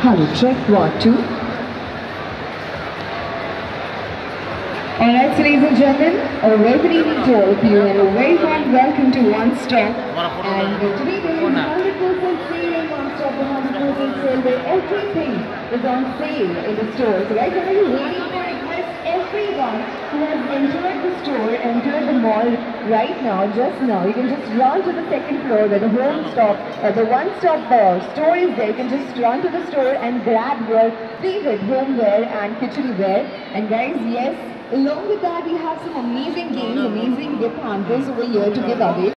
Hello, check 1, 2. Alright, ladies and gentlemen, a very good evening to all of you and a very warm welcome to One Stop. And today there is 100% sale in One Stop, the 100% sale where everything is on sale in the store. So right now, are you waiting for it? Everyone who has entered the store, entered the mall right now, just now, you can just run to the second floor where the home stop, the one-stop store is there. You can just run to the store and grab your favorite homeware and kitchenware. And guys, yes, along with that, we have some amazing games, amazing gift hampers over here to give away.